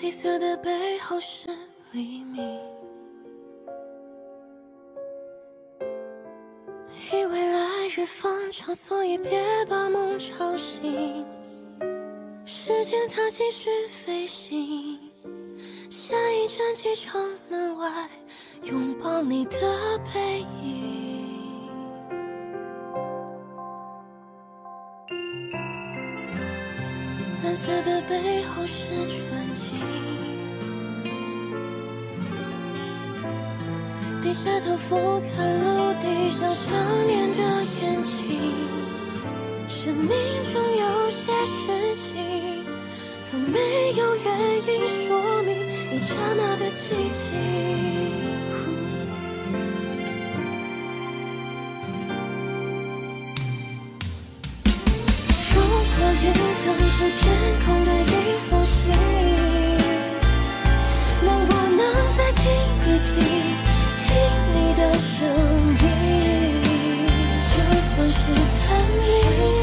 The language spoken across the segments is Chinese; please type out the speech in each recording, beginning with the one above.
黑色的背后是黎明。以为来日方长，所以别把梦吵醒。时间它继续飞行，下一站机场门外，拥抱你的背影。蓝色的背后是纯净，低下头俯瞰陆地上想念的眼睛。生命中有些事情，从没有原因说明一刹那的寂静。如果云层是天空的一封信，能不能再听一听你的声音？就算是探秘，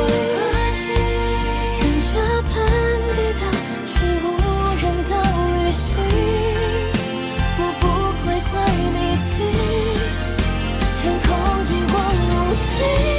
跟着攀比它是无人的旅行，我不会怪你听，天空一望无际。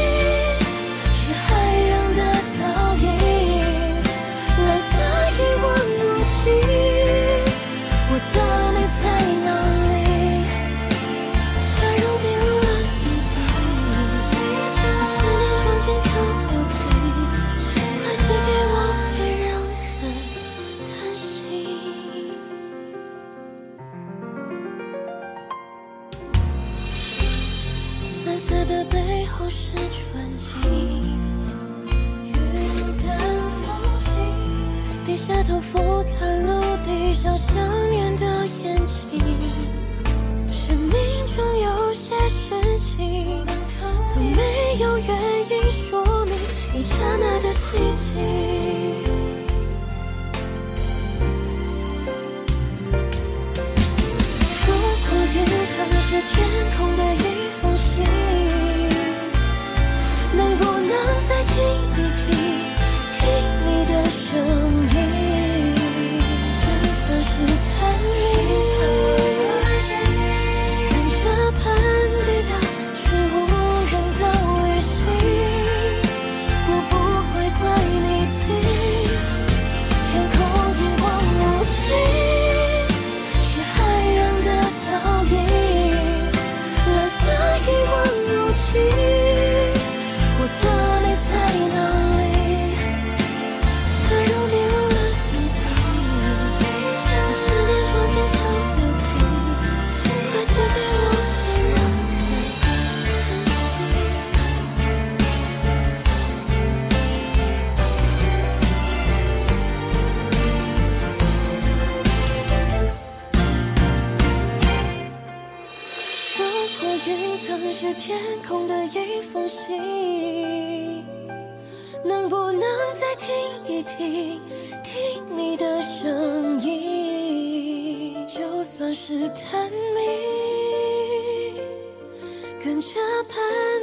蓝色的背后是纯净，云淡风轻，低下头俯瞰陆地上想念的眼睛。生命中有些事情，从没有原因说明一刹那的寂静。如果云层是天空的一封信，能不能再听一听你的声音？就算是探秘，跟着攀比它是无人的旅行，我不会怪你听，天空一望无际，是海洋的倒影，蓝色一望无际。我的你在哪里？假如你如了一笔，把思念装进漂流瓶，快寄给我，别让人叹息。如果云层是天空的一封信，能不能再听一听你的声音？就算是探秘，跟着攀